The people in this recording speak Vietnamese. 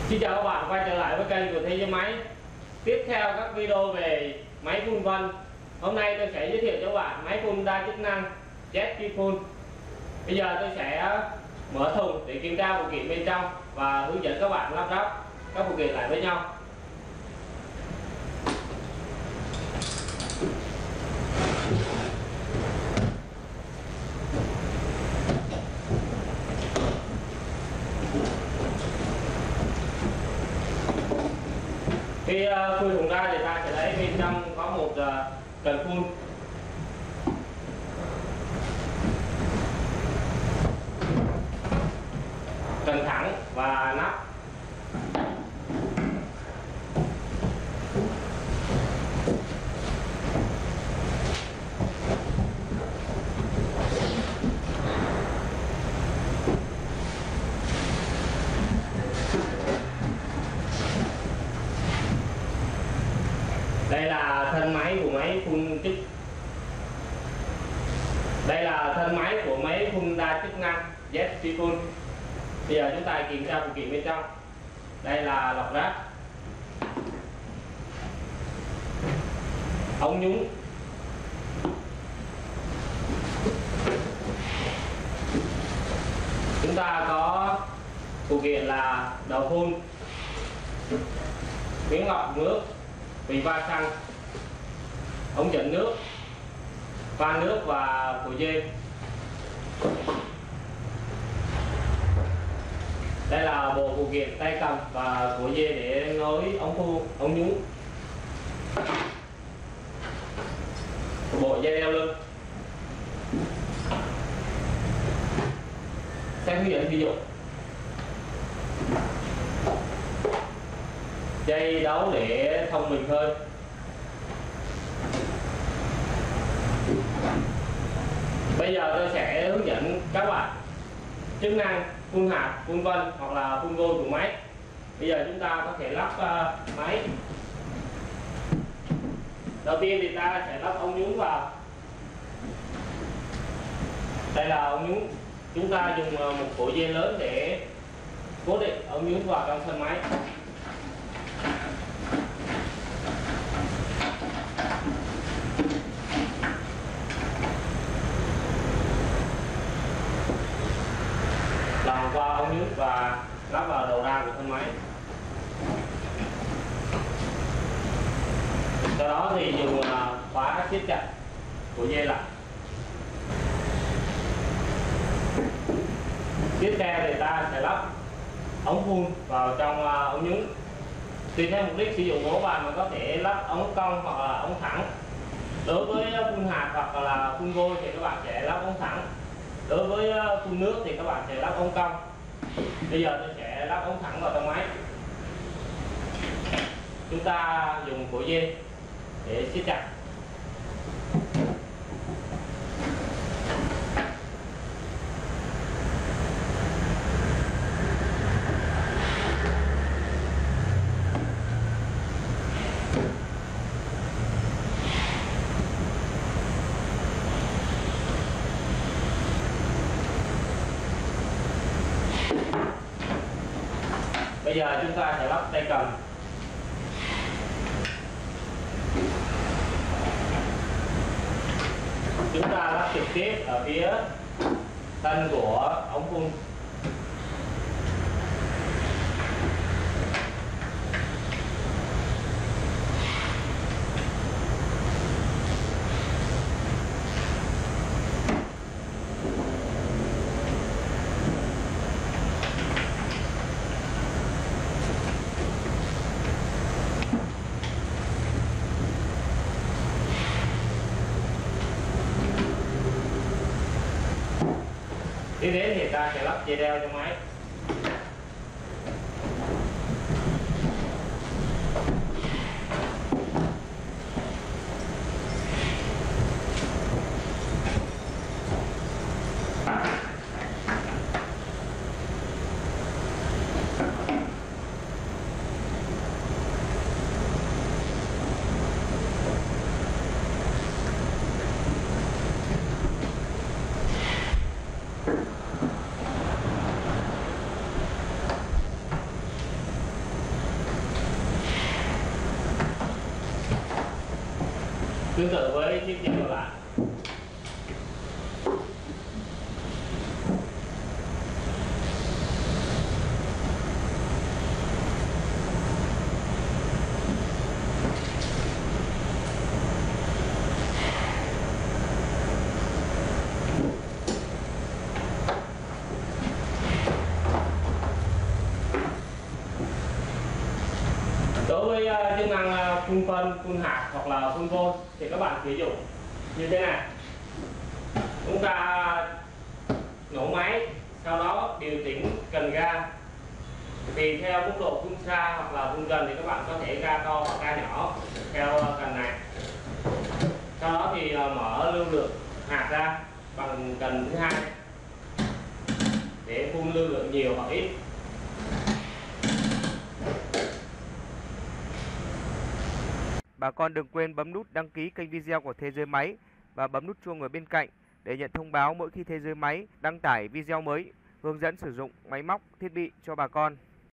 Xin chào các bạn quay trở lại với kênh của Thế Giới Máy. Tiếp theo các video về máy phun vân. Hôm nay tôi sẽ giới thiệu cho các bạn máy phun đa chức năng Jet Phun. Bây giờ tôi sẽ mở thùng để kiểm tra phụ kiện bên trong và hướng dẫn các bạn lắp ráp các phụ kiện lại với nhau. Khi khui thùng ra thì ta sẽ thấy bên trong có một cần phun. Cần thẳng và nắp. Đây là thân máy của máy phun chức. Đây là thân máy của máy phun đa chức năng Jet Phun. Bây giờ chúng ta kiểm tra phụ kiện bên trong. Đây là lọc rác, ống nhúng, chúng ta có phụ kiện là đầu phun, miếng lọc nước, bình va xăng, ống dẫn nước, van nước và của dê. Đây là bộ phụ kiện tay cầm và của dê để nối ống phun, ống nhúng, bộ dây đeo lưng, xem hướng dẫn sử dụng, dây đấu để thông bình hơi. Bây giờ tôi sẽ hướng dẫn các bạn chức năng phun hạt, phun vân hoặc là phun vôi của máy. Bây giờ chúng ta có thể lắp máy. Đầu tiên thì ta sẽ lắp ống nhúng vào. Đây là ống nhúng. Chúng ta dùng một cổ dây lớn để cố định ống nhúng vào trong thân máy. Lòng qua ống nhúng và lắp vào đầu ra của thân máy. Sau đó thì dùng khóa siết chặt của dây lại. Tiếp theo thì ta sẽ lắp ống phun vào trong ống nhúng. Tùy theo mục đích sử dụng của bạn mà có thể lắp ống cong hoặc là ống thẳng. Đối với phun hạt hoặc là phun vôi thì các bạn sẽ lắp ống thẳng. Đối với phun nước thì các bạn sẽ lắp ống cong. Bây giờ tôi sẽ lắp ống thẳng vào trong máy. Chúng ta dùng cổ dê để siết chặt. Bây giờ chúng ta sẽ lắp tay cầm. Chúng ta lắp trực tiếp ở phía thân của ống phun. Tiếp đến thì ta sẽ lắp dây đeo cho máy. Tương tự với chiếc dây còn lại. Đối với chức năng phun phân, phun hạt hoặc là phun vôi thì các bạn sử dụng như thế này. Chúng ta nổ máy, sau đó điều chỉnh cần ga. Tùy theo mức độ phun xa hoặc là phun gần thì các bạn có thể ga to hoặc ga nhỏ theo cần này. Sau đó thì mở lưu lượng hạt ra bằng cần thứ hai để phun lưu lượng nhiều hoặc ít. Bà con đừng quên bấm nút đăng ký kênh video của Thế Giới Máy và bấm nút chuông ở bên cạnh để nhận thông báo mỗi khi Thế Giới Máy đăng tải video mới hướng dẫn sử dụng máy móc, thiết bị cho bà con.